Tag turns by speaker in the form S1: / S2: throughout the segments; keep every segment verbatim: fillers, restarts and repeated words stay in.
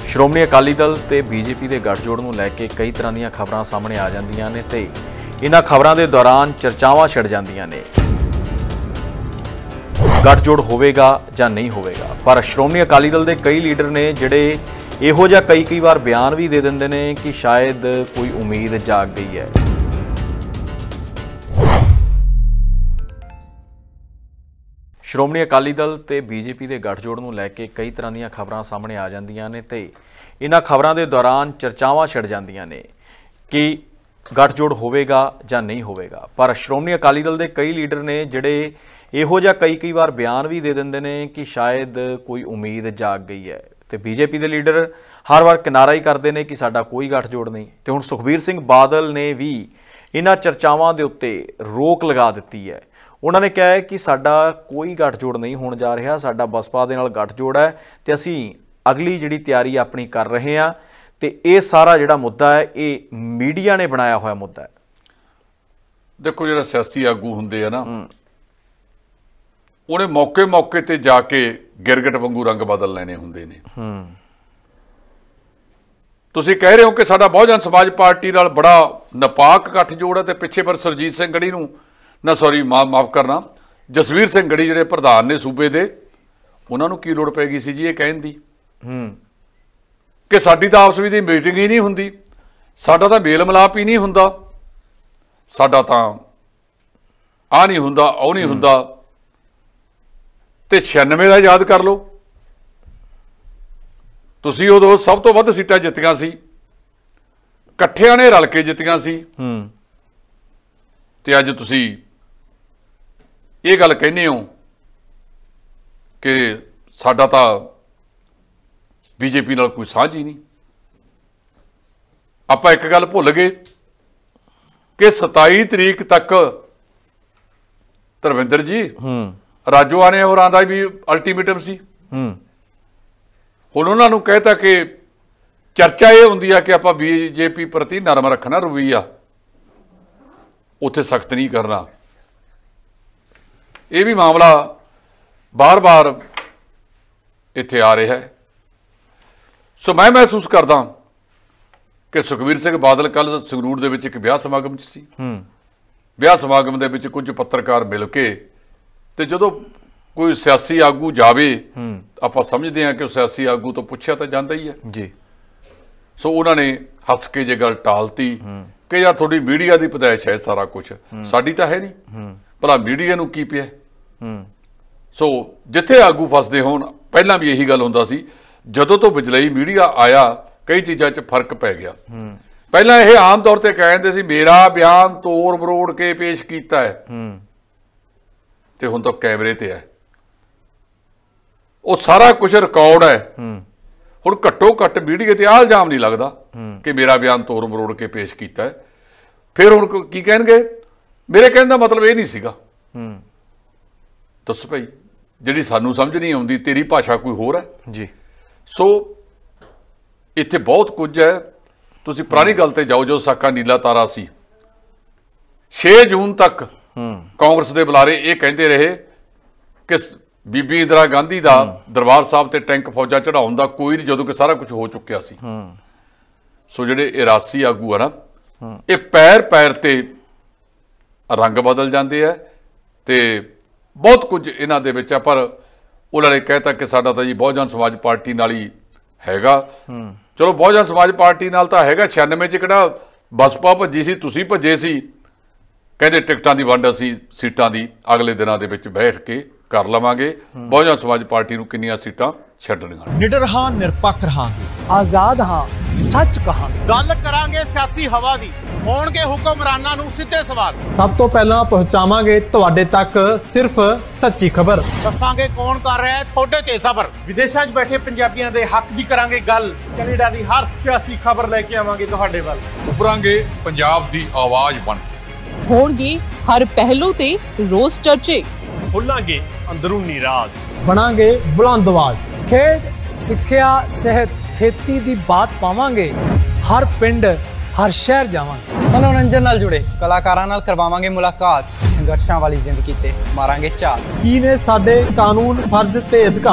S1: ਸ਼੍ਰੋਮਣੀ ਅਕਾਲੀ ਦਲ ਤੇ ਬੀਜੇਪੀ ਦੇ ਗੱਠਜੋੜ ਨੂੰ ਲੈ ਕੇ ਕਈ ਤਰ੍ਹਾਂ ਦੀਆਂ ਖਬਰਾਂ ਸਾਹਮਣੇ ਆ ਜਾਂਦੀਆਂ ਨੇ ਤੇ ਇਹਨਾਂ ਖਬਰਾਂ ਦੇ ਦੌਰਾਨ ਚਰਚਾਵਾਂ ਛਿੜ ਜਾਂਦੀਆਂ ਨੇ। ਗੱਠਜੋੜ ਹੋਵੇਗਾ ਜਾਂ ਨਹੀਂ ਹੋਵੇਗਾ, ਪਰ ਸ਼੍ਰੋਮਣੀ ਅਕਾਲੀ ਦਲ ਦੇ ਕਈ ਲੀਡਰ ਨੇ ਜਿਹੜੇ ਇਹੋ ਜਿਹਾ ਕਈ ਕਈ ਵਾਰ ਬਿਆਨ ਵੀ ਦੇ ਦਿੰਦੇ ਨੇ ਕਿ ਸ਼ਾਇਦ ਕੋਈ ਉਮੀਦ ਜਾਗ ਗਈ ਹੈ। ਸ਼੍ਰੋਮਣੀ ਅਕਾਲੀ ਦਲ ਤੇ ਬੀਜੇਪੀ ਦੇ ਗੱਠਜੋੜ ਨੂੰ ਲੈ ਕੇ ਕਈ ਤਰ੍ਹਾਂ ਦੀਆਂ ਖਬਰਾਂ ਸਾਹਮਣੇ ਆ ਜਾਂਦੀਆਂ ਨੇ ਤੇ ਇਹਨਾਂ ਖਬਰਾਂ ਦੇ ਦੌਰਾਨ ਚਰਚਾਵਾਂ ਛਿੜ ਜਾਂਦੀਆਂ ਨੇ ਕਿ ਗੱਠਜੋੜ ਹੋਵੇਗਾ ਜਾਂ ਨਹੀਂ ਹੋਵੇਗਾ, ਪਰ ਸ਼੍ਰੋਮਣੀ ਅਕਾਲੀ ਦਲ ਦੇ ਕਈ ਲੀਡਰ ਨੇ ਜਿਹੜੇ ਇਹੋ ਜਿਹਾ ਕਈ ਕਈ ਵਾਰ ਬਿਆਨ ਵੀ ਦੇ ਦਿੰਦੇ ਨੇ ਕਿ ਸ਼ਾਇਦ ਕੋਈ ਉਮੀਦ ਜਾਗ ਗਈ ਹੈ ਤੇ ਬੀਜੇਪੀ ਦੇ ਲੀਡਰ ਹਰ ਵਾਰ ਕਿਨਾਰਾ ਹੀ ਕਰਦੇ ਨੇ ਕਿ ਸਾਡਾ ਕੋਈ ਗੱਠਜੋੜ ਨਹੀਂ। ਤੇ ਹੁਣ ਸੁਖਬੀਰ ਸਿੰਘ ਬਾਦਲ ਨੇ ਵੀ ਇਹਨਾਂ ਚਰਚਾਵਾਂ ਦੇ ਉੱਤੇ ਰੋਕ ਲਗਾ ਦਿੱਤੀ ਹੈ। ਉਹਨਾਂ ਨੇ ਕਿਹਾ ਹੈ ਕਿ ਸਾਡਾ ਕੋਈ ਗੱਠਜੋੜ ਨਹੀਂ ਹੋਣ ਜਾ ਰਿਹਾ, ਸਾਡਾ ਬਸਪਾ ਦੇ ਨਾਲ ਗੱਠਜੋੜ ਹੈ ਤੇ ਅਸੀਂ ਅਗਲੀ ਜਿਹੜੀ ਤਿਆਰੀ ਆਪਣੀ ਕਰ ਰਹੇ ਹਾਂ ਤੇ ਇਹ ਸਾਰਾ ਜਿਹੜਾ ਮੁੱਦਾ ਹੈ ਇਹ ਮੀਡੀਆ ਨੇ ਬਣਾਇਆ ਹੋਇਆ ਮੁੱਦਾ ਹੈ।
S2: ਦੇਖੋ, ਜਿਹੜਾ ਸਿਆਸੀ ਆਗੂ ਹੁੰਦੇ ਆ ਨਾ, ਉਹਨੇ ਮੌਕੇ ਮੌਕੇ ਤੇ ਜਾ ਕੇ ਗਿਰਗਟ ਵਾਂਗੂ ਰੰਗ ਬਦਲ ਲੈਣੇ ਹੁੰਦੇ ਨੇ। ਤੁਸੀਂ ਕਹਿ ਰਹੇ ਹੋ ਕਿ ਸਾਡਾ ਬਹੁਜਨ ਸਮਾਜ ਪਾਰਟੀ ਨਾਲ ਬੜਾ ਨਪਾਕ ਗੱਠਜੋੜ ਹੈ ਤੇ ਪਿੱਛੇ ਪਰ ਸੁਰਜੀਤ ਸਿੰਘ ਗੜੀ ਨੂੰ ਨਾ ਸੌਰੀ ਮਾਫ ਮਾਫ ਕਰਨਾ ਜਸਵੀਰ ਸਿੰਘ ਗੜੀ ਜਿਹੜੇ ਪ੍ਰਧਾਨ ਨੇ ਸੂਬੇ ਦੇ, ਉਹਨਾਂ ਨੂੰ ਕੀ ਲੋੜ ਪੈ ਗਈ ਸੀ ਜੀ ਇਹ ਕਹਿਣ ਦੀ ਕਿ ਸਾਡੀ ਤਾਂ ਆਪਸ ਵਿੱਚ ਦੀ ਮੀਟਿੰਗ ਹੀ ਨਹੀਂ ਹੁੰਦੀ, ਸਾਡਾ ਤਾਂ ਮੇਲ ਮਿਲਾਪ ਹੀ ਨਹੀਂ ਹੁੰਦਾ, ਸਾਡਾ ਤਾਂ ਆ ਨਹੀਂ ਹੁੰਦਾ ਉਹ ਨਹੀਂ ਹੁੰਦਾ। ਤੇ ਛਿਆਨਵੇਂ ਦਾ ਯਾਦ ਕਰ ਲਓ, ਤੁਸੀਂ ਉਦੋਂ ਸਭ ਤੋਂ ਵੱਧ ਸੀਟਾਂ ਜਿੱਤੀਆਂ ਸੀ, ਇਕੱਠਿਆਂ ਨੇ ਰਲ ਕੇ ਜਿੱਤੀਆਂ ਸੀ ਤੇ ਅੱਜ ਤੁਸੀਂ ਇਹ ਗੱਲ ਕਹਿੰਦੇ ਹੋ ਕਿ ਸਾਡਾ ਤਾਂ ਬੀਜੇਪੀ ਨਾਲ ਕੋਈ ਸਾਂਝ ਹੀ ਨਹੀਂ। ਆਪਾਂ ਇੱਕ ਗੱਲ ਭੁੱਲ ਗਏ ਕਿ ਸਤਾਈ ਤਰੀਕ ਤੱਕ ਧਰਮਿੰਦਰ ਜੀ ਰਾਜੋਆਣੇ ਨੇ ਹੋਰਾਂ ਦਾ ਵੀ ਅਲਟੀਮੇਟਮ ਸੀ। ਹੁਣ ਉਹਨਾਂ ਨੂੰ ਕਹਿਤਾ ਕਿ ਚਰਚਾ ਇਹ ਹੁੰਦੀ ਆ ਕਿ ਆਪਾਂ ਬੀਜੇਪੀ ਪ੍ਰਤੀ ਨਰਮ ਰੱਖਣਾ ਰਵੱਈਆ, ਉੱਥੇ ਸਖਤ ਨਹੀਂ ਕਰਨਾ। ਇਹ ਵੀ ਮਾਮਲਾ ਬਾਰ-ਬਾਰ ਇੱਥੇ ਆ ਰਿਹਾ ਹੈ। ਸੋ ਮੈਂ ਮਹਿਸੂਸ ਕਰਦਾ ਕਿ ਸੁਖਬੀਰ ਸਿੰਘ ਬਾਦਲ ਕੱਲ੍ਹ ਸੰਗਰੂਰ ਦੇ ਵਿੱਚ ਇੱਕ ਵਿਆਹ ਸਮਾਗਮ 'ਚ ਸੀ। ਵਿਆਹ ਸਮਾਗਮ ਦੇ ਵਿੱਚ ਕੁਝ ਪੱਤਰਕਾਰ ਮਿਲ ਕੇ ਤੇ ਜਦੋਂ ਕੋਈ ਸਿਆਸੀ ਆਗੂ ਜਾਵੇ ਆਪਾਂ ਸਮਝਦੇ ਹਾਂ ਕਿ ਉਹ ਸਿਆਸੀ ਆਗੂ ਤੋਂ ਪੁੱਛਿਆ ਤਾਂ ਜਾਂਦਾ ਹੀ ਹੈ ਜੀ। ਸੋ ਉਹਨਾਂ ਨੇ ਹੱਸ ਕੇ ਜੇ ਗੱਲ ਟਾਲਤੀ ਕਿ ਯਾਰ ਤੁਹਾਡੀ ਮੀਡੀਆ ਦੀ ਪਦਾਇਸ਼ ਹੈ ਸਾਰਾ ਕੁਛ, ਸਾਡੀ ਤਾਂ ਹੈ ਨਹੀਂ, ਭਲਾ ਮੀਡੀਆ ਨੂੰ ਕੀ ਪਿਆ। ਸੋ ਜਿੱਥੇ ਆਗੂ ਫਸਦੇ ਹੋਣ, ਪਹਿਲਾਂ ਵੀ ਇਹੀ ਗੱਲ ਹੁੰਦਾ ਸੀ, ਜਦੋਂ ਤੋਂ ਬਿਜਲਈ ਮੀਡੀਆ ਆਇਆ ਕਈ ਚੀਜ਼ਾਂ 'ਚ ਫਰਕ ਪੈ ਗਿਆ। ਪਹਿਲਾਂ ਇਹ ਆਮ ਤੌਰ ਤੇ ਕਹਿੰਦੇ ਸੀ ਮੇਰਾ ਬਿਆਨ ਤੋੜ ਮਰੋੜ ਕੇ ਪੇਸ਼ ਕੀਤਾ ਹੈ, ਤੇ ਹੁਣ ਤਾਂ ਕੈਮਰੇ ਤੇ ਹੈ, ਉਹ ਸਾਰਾ ਕੁਝ ਰਿਕਾਰਡ ਹੈ। ਹੁਣ ਘੱਟੋ ਘੱਟ ਮੀਡੀਆ ਤੇ ਆਹ ਇਲਜ਼ਾਮ ਨਹੀਂ ਲੱਗਦਾ ਕਿ ਮੇਰਾ ਬਿਆਨ ਤੋੜ ਮਰੋੜ ਕੇ ਪੇਸ਼ ਕੀਤਾ ਹੈ। ਫਿਰ ਹੁਣ ਕੀ ਕਹਿਣਗੇ? ਮੇਰੇ ਕਹਿਣ ਦਾ ਮਤਲਬ ਇਹ ਨਹੀਂ ਸੀਗਾ। ਦੱਸ ਭਾਈ, ਜਿਹੜੀ ਸਾਨੂੰ ਸਮਝ ਨਹੀਂ ਆਉਂਦੀ ਤੇਰੀ ਭਾਸ਼ਾ ਕੋਈ ਹੋਰ ਹੈ ਜੀ। ਸੋ ਇੱਥੇ ਬਹੁਤ ਕੁਝ ਹੈ। ਤੁਸੀਂ ਪੁਰਾਣੀ ਗੱਲ ਤੇ ਜਾਓ, ਜੋ ਸਾਕਾ ਨੀਲਾ ਤਾਰਾ ਸੀ, ਛੇ ਜੂਨ ਤੱਕ ਕਾਂਗਰਸ ਦੇ ਬੁਲਾਰੇ ਇਹ ਕਹਿੰਦੇ ਰਹੇ ਕਿ ਬੀਬੀ ਇੰਦਰਾ ਗਾਂਧੀ ਦਾ ਦਰਬਾਰ ਸਾਹਿਬ ਤੇ ਟੈਂਕ ਫੌਜਾਂ ਚੜਾਉਣ ਦਾ ਕੋਈ ਨਹੀਂ, ਜਦੋਂ ਕਿ ਸਾਰਾ ਕੁਝ ਹੋ ਚੁੱਕਿਆ ਸੀ। ਸੋ ਜਿਹੜੇ ਇਰਾਸੀ ਆਗੂ ਆ ਨਾ, ਇਹ ਪੈਰ ਪੈਰ ਤੇ ਰੰਗ ਬਦਲ ਜਾਂਦੇ ਆ ਤੇ ਬਹੁਤ ਕੁਝ ਇਹਨਾਂ ਦੇ ਵਿੱਚ ਆ। ਪਰ ਉਹਨਾਂ ਨੇ ਕਹਿਤਾ ਕਿ ਸਾਡਾ ਤਾਂ ਜੀ ਬਹੁਜਨ ਸਮਾਜ ਪਾਰਟੀ ਨਾਲ ਹੀ ਹੈਗਾ। ਚਲੋ ਬਹੁਜਨ ਸਮਾਜ ਪਾਰਟੀ ਨਾਲ ਤਾਂ ਹੈਗਾ, ਛਿਆਨਵੇਂ 'ਚ ਕਿਹੜਾ ਬਸਪਾ ਭੱਜੀ ਸੀ, ਤੁਸੀਂ ਭੱਜੇ ਸੀ। ਕਹਿੰਦੇ ਟਿਕਟਾਂ ਦੀ ਵੰਡ ਅਸੀਂ ਸੀਟਾਂ ਦੀ ਅਗਲੇ ਦਿਨਾਂ ਦੇ ਵਿੱਚ ਬੈਠ ਕੇ ਕਰ ਲਵਾਂਗੇ। ਬਹੁਜਨ ਸਮਾਜ ਪਾਰਟੀ ਨੂੰ ਕਿੰਨੀਆਂ ਸੀਟਾਂ ਛੱਡਣੀਆਂ।
S3: ਨਿਡਰ ਹਾਂ, ਨਿਰਪੱਖ ਰਹਾਂਗੇ, ਆਜ਼ਾਦ ਹਾਂ, ਸੱਚ ਕਹਾਂਗੇ।
S4: ਗੱਲ ਕਰਾਂਗੇ ਸਿਆਸੀ ਹਵਾ ਦੀ, ਹੋਣਗੇ ਹੁਕਮਰਾਨਾਂ ਨੂੰ ਸਿੱਧੇ ਸਵਾਲ।
S3: ਸਭ ਤੋਂ ਪਹਿਲਾਂ ਪਹੁੰਚਾਵਾਂਗੇ ਤੁਹਾਡੇ ਤੱਕ ਸਿਰਫ ਸੱਚੀ ਖਬਰ।
S4: ਦੱਸਾਂਗੇ ਕੌਣ ਕਰ ਰਿਹਾ ਹੈ ਤੁਹਾਡੇ ਤੇ ਸਬਰ। ਵਿਦੇਸ਼ਾਂ 'ਚ ਬੈਠੇ ਪੰਜਾਬੀਆਂ ਦੇ ਹੱਕ ਦੀ ਕਰਾਂਗੇ ਗੱਲ। ਕੈਨੇਡਾ ਦੀ ਹਰ ਸਿਆਸੀ ਖਬਰ ਲੈ ਕੇ ਆਵਾਂਗੇ ਤੁਹਾਡੇ ਵੱਲ।
S2: ਉੱਭਰਾਂਗੇ ਪੰਜਾਬ ਦੀ ਆਵਾਜ਼ ਬਣ ਕੇ।
S5: ਹੋਣਗੇ ਹਰ ਪਹਿਲੂ ਤੇ ਰੋਜ਼ ਚਰਚੇ।
S4: ਖੋਲਾਂਗੇ ਅੰਦਰੂਨੀ ਰਾਜ।
S3: ਬਣਾਂਗੇ ਬੁਲੰਦ ਆਵਾਜ਼। ਖੇਡ, ਸਿੱਖਿਆ, ਸਿਹਤ, ਖੇਤੀ ਦੀ ਬਾਤ ਪਾਵਾਂਗੇ। ਹਰ ਪਿੰਡ, ਹਰ ਸ਼ਹਿਰ ਜਾਵਾਂਗੇ।
S6: ਮਨੋਰੰਜਨ ਨਾਲ ਜੁੜੇ ਕਲਾਕਾਰਾਂ ਨਾਲ ਕਰਵਾਵਾਂਗੇ ਮੁਲਾਕਾਤ। ਸੰਘਰਸ਼ਾਂ ਵਾਲੀ ਜ਼ਿੰਦਗੀ ਤੇ ਮਾਰਾਂਗੇ ਝਾਤ।
S3: ਕੀ ਨੇ ਸਾਡੇ ਕਾਨੂੰਨ, ਫਰਜ਼ ਤੇ ਅਧਿਕਾਰ।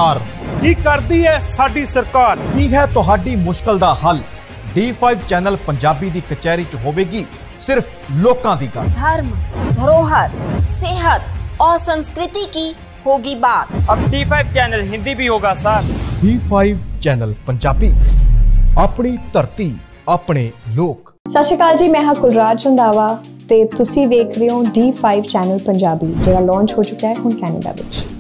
S4: ਕੀ ਕਰਦੀ ਹੈ ਸਾਡੀ ਸਰਕਾਰ?
S7: ਕੀ ਹੈ ਤੁਹਾਡੀ ਮੁਸ਼ਕਲ ਦਾ ਹੱਲ? ਡੀ फाइव चैनल पंजाबी दी कचहरी च होवेगी सिर्फ लोकां दी गल।
S8: धर्म, धरोहर, सेहत और संस्कृति की होगी बात।
S9: अब डी फाइव चैनल हिंदी भी होगा sir.
S7: D five channel Punjabi, अपनी धरती अपने लोक।
S10: सत श्री अकाल जी, मैं हाँ कुलराज रंधावा ते तुसी देख रहे हो डी फाइव चैनल पंजाबी, जिहड़ा लॉन्च हो चुका है हुण कैनेडा विच।